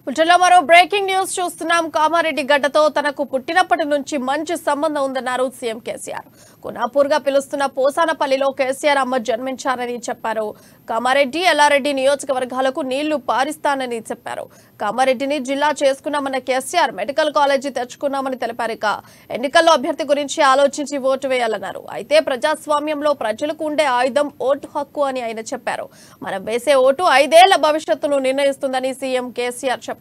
పుట్టలో మరో breaking news చూస్తున్నాం. కామారెడ్డి గడ్డతో తనకు పుట్టినప్పటి నుంచి మంచి సంబంధం ఉందన్నారు సీఎం కేసీఆర్. కొనాపూర్గా పిలుస్తున్న పోసానపల్లిలో కేసీఆర్ అమ్మ జన్మించారని చెప్పారు. కామారెడ్డి ఎల్లారెడ్డి నియోజకవర్గాలకు నీళ్లు పారిస్తానని చెప్పారు. కామారెడ్డిని జిల్లా చేసుకున్నామన్న కేసీఆర్ మెడికల్ కాలేజీ తెచ్చుకున్నామని తెలిపారు. ఇక ఎన్నికల్లో అభ్యర్థి గురించి ఆలోచించి ఓటు వేయాలన్నారు. అయితే ప్రజాస్వామ్యంలో ప్రజలకు ఉండే ఆయుధం ఓటు హక్కు అని ఆయన చెప్పారు. మనం వేసే ఓటు 5 ఏళ్ల భవిష్యత్తును నిర్ణయిస్తుందని సీఎం కేసీఆర్ చెప్పారు.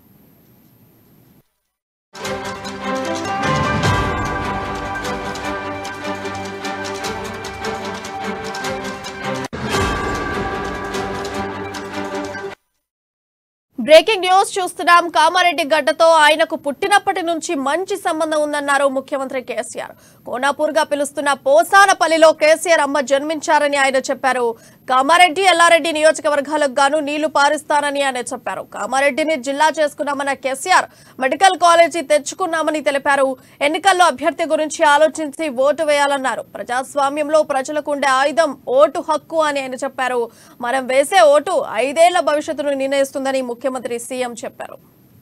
బ్రేకింగ్ న్యూస్ చూస్తున్నాం. కామారెడ్డి గడ్డతో ఆయనకు పుట్టినప్పటి నుంచి మంచి సంబంధం ఉందన్నారు ముఖ్యమంత్రి కేసీఆర్. కోనాపూర్గా పిలుస్తున్న పోసానపల్లిలో కేసీఆర్ అమ్మ జన్మించారని ఆయన చెప్పారు. కామారెడ్డి ఎల్లారెడ్డి నియోజకవర్గాలకు గాను నీళ్లు పారిస్తానని ఆయన చెప్పారు. కామారెడ్డిని జిల్లా చేసుకున్నామన్న కేసీఆర్ మెడికల్ కాలేజీ తెచ్చుకున్నామని తెలిపారు. ఎన్నికల్లో అభ్యర్థి గురించి ఆలోచించి ఓటు వేయాలన్నారు. ప్రజాస్వామ్యంలో ప్రజలకు ఉండే ఆయుధం ఓటు హక్కు అని ఆయన చెప్పారు. మనం వేసే ఓటు 5 ఏళ్ల భవిష్యత్తును నిర్ణయిస్తుందని ముఖ్యమంత్రి సీఎం చెప్పారు.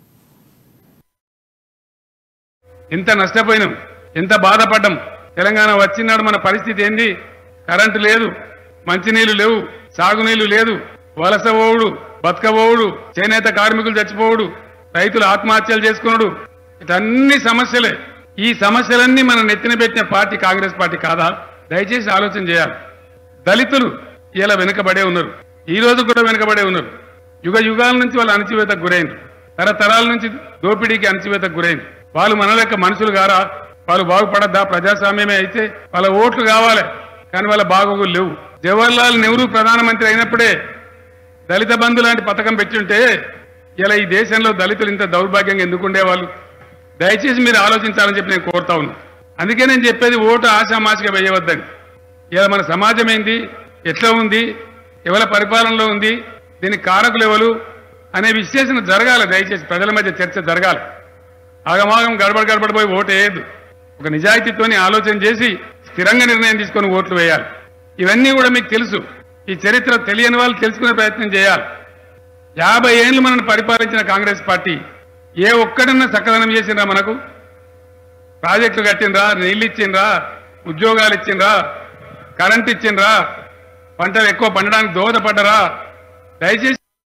ఎంత నష్టపోయినాం, ఎంత బాధపడ్డాం. తెలంగాణ వచ్చినాడు మన పరిస్థితి ఏంది? కరెంటు లేదు, మంచినీళ్లు లేవు, సాగునీళ్లు లేదు, వలస పోవుడు, బతకబోవుడు, చేనేత కార్మికులు చచ్చిపోవుడు, రైతులు ఆత్మహత్యలు చేసుకున్నాడు. ఇటన్ని సమస్యలే. ఈ సమస్యలన్నీ మనం నెత్తిన పెట్టిన పార్టీ కాంగ్రెస్ పార్టీ కాదా? దయచేసి ఆలోచన చేయాలి. దళితులు ఇలా వెనుకబడే ఉన్నారు, ఈ రోజు కూడా వెనుకబడే ఉన్నారు. యుగ యుగాల నుంచి వాళ్ళు అణచివేతకు గురైంది, తరతరాల నుంచి దోపిడీకి అణచివేతకు గురైంది. వాళ్ళు మన లెక్క మనుషులు గారా? వాళ్ళు బాగుపడద్దా? ప్రజాస్వామ్యమే అయితే వాళ్ళ ఓట్లు కావాలి, కానీ వాళ్ళ బాగోగులు లేవు. జవహర్లాల్ నెహ్రూ ప్రధానమంత్రి అయినప్పుడే దళిత బంధు లాంటి పథకం పెట్టుంటే ఇలా ఈ దేశంలో దళితులు ఇంత దౌర్భాగ్యంగా ఎందుకుండేవాళ్ళు? దయచేసి మీరు ఆలోచించాలని చెప్పి నేను కోరుతా ఉన్నాను. అందుకే నేను చెప్పేది ఓటు ఆశామాషిగా వేయవద్దని. ఇలా మన సమాజం ఏంది, ఎట్లా ఉంది, ఎవరి పరిపాలనలో ఉంది, దీనికి కారకులు ఎవరు అనే విశ్లేషణ జరగాలి. దయచేసి ప్రజల మధ్య చర్చ జరగాలి. ఆగమాగం గడబడిపోయి ఓటు వేయద్దు. ఒక నిజాయితీతోని ఆలోచన చేసి స్థిరంగా నిర్ణయం తీసుకొని ఓట్లు వేయాలి. ఇవన్నీ కూడా మీకు తెలుసు. ఈ చరిత్ర తెలియని వాళ్ళు తెలుసుకునే ప్రయత్నం చేయాలి. 50 ఏళ్లు మనల్ని పరిపాలించిన కాంగ్రెస్ పార్టీ ఏ ఒక్కడన్నా చక్కదనం చేసిండ్రా? మనకు ప్రాజెక్టులు కట్టిండ్రా? నీళ్ళు ఇచ్చిండ్రా? ఉద్యోగాలు ఇచ్చిండ్రా? కరెంట్ ఇచ్చిండ్రా? పంటలు ఎక్కువ పండడానికి దోహదపడ్డరా? దయచేసి